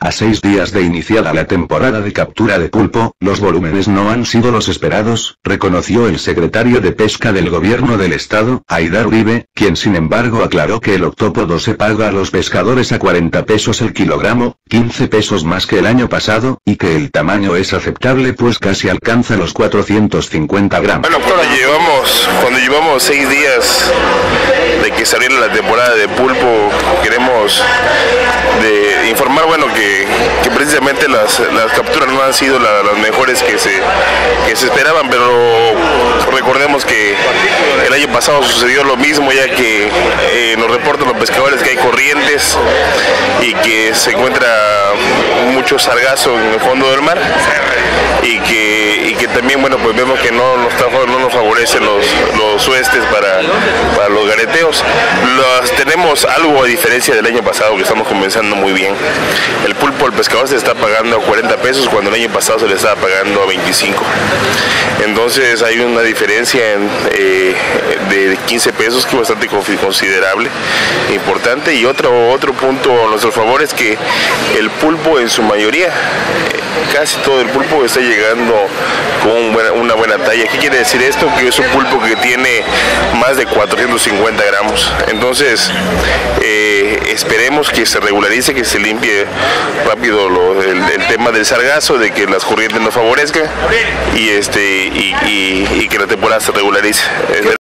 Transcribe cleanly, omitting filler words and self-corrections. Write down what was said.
A 6 días de iniciada la temporada de captura de pulpo, los volúmenes no han sido los esperados, reconoció el secretario de Pesca del Gobierno del Estado, Aidar Uribe, quien sin embargo aclaró que el octópodo se paga a los pescadores a 40 pesos el kilogramo, 15 pesos más que el año pasado, y que el tamaño es aceptable pues casi alcanza los 450 gramos. Bueno, cuando llevamos 6 días de que saliera la temporada de pulpo, queremos informar, que precisamente las capturas no han sido las mejores que se esperaban, pero recordemos que el año pasado sucedió lo mismo, ya que nos reportan los pescadores que hay corrientes y que se encuentra mucho sargazo en el fondo del mar y que también pues vemos que no nos favorecen los suestes para los gareteos. Tenemos algo a diferencia del año pasado que estamos comenzando muy bien. El pulpo al pescador se está pagando a 40 pesos cuando el año pasado se le estaba pagando a 25. Entonces hay una diferencia de 15 pesos que es bastante considerable, importante. Y otro punto a nuestro favor es que el pulpo en su mayoría, casi todo el pulpo está llegando con una buena talla. ¿Qué quiere decir esto? Que es un pulpo que tiene más de 450 gramos. Entonces esperemos que se regularice, que se limpie rápido el tema del sargazo, de que las corrientes nos favorezcan y que la temporada se regularice.